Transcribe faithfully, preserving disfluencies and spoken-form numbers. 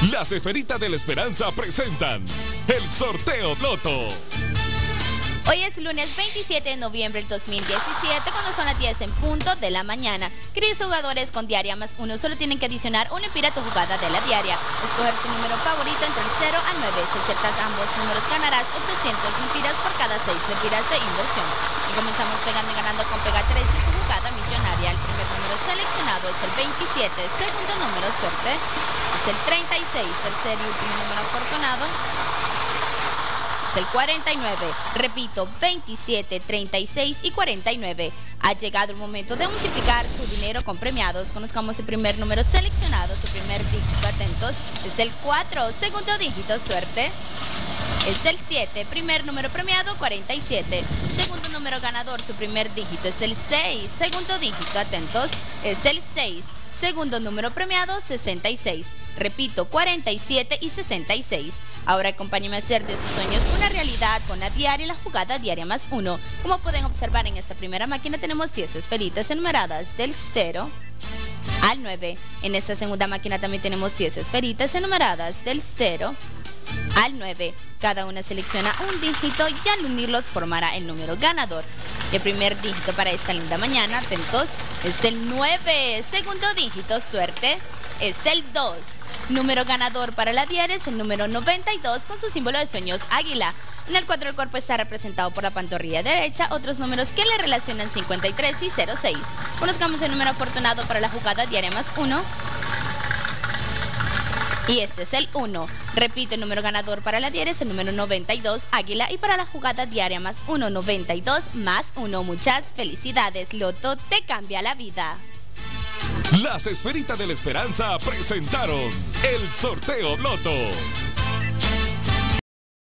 Las Esferitas de la Esperanza presentan el Sorteo Loto. Hoy es lunes veintisiete de noviembre del dos mil diecisiete, cuando son las diez en punto de la mañana. Queridos jugadores con diaria más uno, solo tienen que adicionar una empira a tu jugada de la diaria. Escoger tu número favorito entre el cero al nueve. Si acertas ambos números, ganarás ochocientas lempiras por cada seis lempiras de inversión. Y comenzamos pegando y ganando con Pega tres y su jugada millonaria. El primer número seleccionado es el veintisiete, segundo número suerte es el treinta y seis, tercer y último número afortunado el cuarenta y nueve. Repito, veintisiete, treinta y seis y cuarenta y nueve. Ha llegado el momento de multiplicar su dinero con premiados. Conozcamos el primer número seleccionado, su primer dígito, atentos, es el cuatro, segundo dígito, suerte es el siete, primer número premiado, cuarenta y siete. Segundo número ganador, su primer dígito es el seis, segundo dígito, atentos, es el seis. Segundo número premiado, sesenta y seis. Repito, cuarenta y siete y sesenta y seis. Ahora acompáñenme a hacer de sus sueños una realidad con la diaria y la jugada diaria más uno. Como pueden observar, en esta primera máquina tenemos diez esferitas enumeradas del cero al nueve. En esta segunda máquina también tenemos diez esferitas enumeradas del cero al nueve. Cada una selecciona un dígito y al unirlos formará el número ganador. El primer dígito para esta linda mañana, atentos, es el nueve. Segundo dígito, suerte, es el dos. Número ganador para la diaria es el número noventa y dos, con su símbolo de sueños águila. En el cuadro del cuerpo está representado por la pantorrilla derecha, otros números que le relacionan cincuenta y tres y cero seis. Conozcamos el número afortunado para la jugada diaria más uno. Y este es el uno. Repito, el número ganador para la diaria es el número noventa y dos, águila. Y para la jugada diaria más uno, noventa y dos más uno. Muchas felicidades, Loto te cambia la vida. Las Esferitas de la Esperanza presentaron el Sorteo Loto.